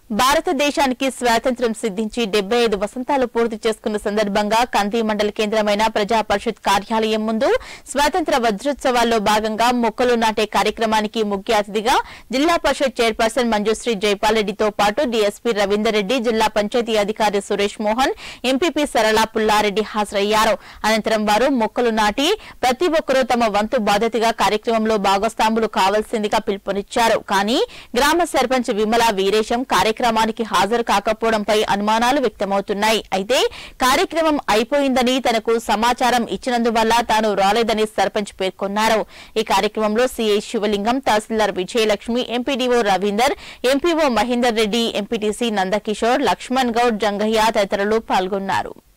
భారతదేశానికి స్వాతంత్ర్యం సిద్ధించి 75 వసంతాలు పూర్తి చేసుకున్న సందర్భంగా కంది మండల కేంద్రమైన ప్రజా పరిషత్ కార్యాలయం ముందు స్వాతంత్ర వజ్రోత్సవాల్లో భాగంగా మొక్కలు నాటే కార్యక్రమానికి ముఖ్య అతిథిగా జిల్లా పరిషత్ చైర్పర్సన్ మంజుశ్రీ జైపాల్ రెడ్డితో పాటు డీఎస్పీ రవీందర్ రెడ్డి, జిల్లా పంచాయతీ అధికారి సురేష్ మోహన్, ఎంపీపీ సరళ పుల్లారెడ్డి హాజరయ్యారు. అనంతరం వారు మొక్కలు నాటి ప్రతి ఒక్కరూ తమ వంతు బాధ్యతగా కార్యక్రమంలో భాగస్వాములు కావాల్సిందిగా పిలుపునిచ్చారు. కానీ గ్రామ సర్పంచ్ విమల వీరేశం కార్యక్రమానికి హాజరు కాకపోవడంపై అనుమానాలు వ్యక్తమవుతున్నాయి. అయితే కార్యక్రమం అయిపోయిందని తనకు సమాచారం ఇచ్చినందువల్ల తాను రాలేదని సర్పంచ్ పేర్కొన్నారు. ఈ కార్యక్రమంలో CI Sivalingam, tahsildar Vijayalakshmi, MPDO Ravinder, MPO Mahender Reddy, MPTC Nandakishore, Laxman Goud, Jangaiah తదితరులు పాల్గొన్నారు.